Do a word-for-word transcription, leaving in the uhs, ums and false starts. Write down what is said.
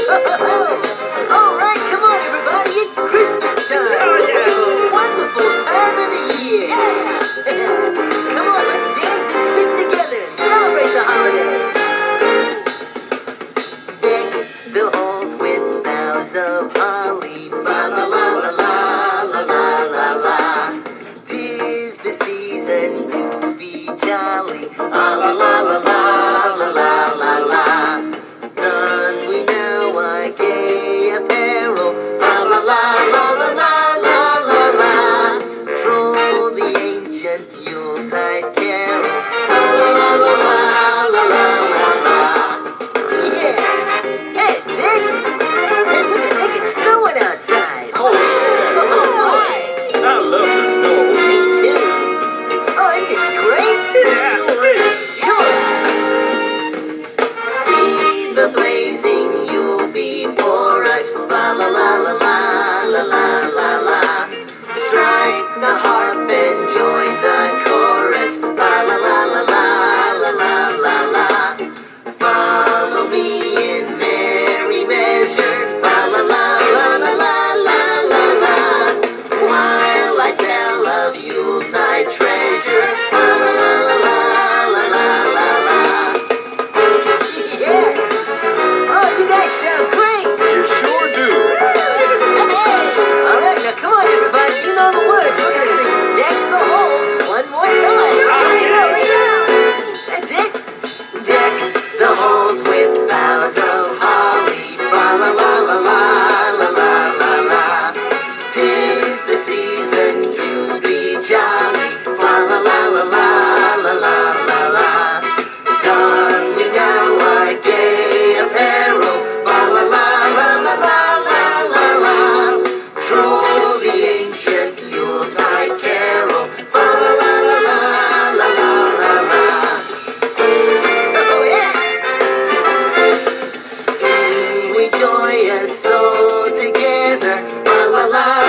All right, come on, everybody. It's Christmas time. Oh, yeah. The most wonderful time of the year. Come on, let's dance and sing together and celebrate the holiday. Deck the halls with boughs of holly. La la la la la la la la la. 'Tis the season to be jolly. La la la la la la la la la. Don we now our gay apparel. La la la la la la la la la. Troll the ancient Yuletide carol. La la la la la la la la la. Yeah, that's it. Hey, look at look, it's snowing outside. Oh, yeah. Oh my. I love the snow. Me too. Oh, isn't this great? Yeah, great. See the blazing Yule before us. La la la la la la la la la. Strike the harp and join the chorus. La la la la la la la la la. Follow me in merry measure. La la la la la la la la la. While I tell of Yuletide treasure. La la la la la la la la la. Yeah. Oh, you guys sound great. You sure do. Hey. All right, now come on, everybody. You know the words. We're gonna sing "Deck the Halls" one more time. Here we go. Here we go. That's it. Deck the halls with boughs of holly. La la la la la la la la la. 'Tis the season to be jolly. La la la la la la la la la. Don we now our gay apparel. La la la la la la la la la. Troll the ancient Yuletide carol. La la la la la la la la la. Oh yeah. Sing we joyous all together. La la la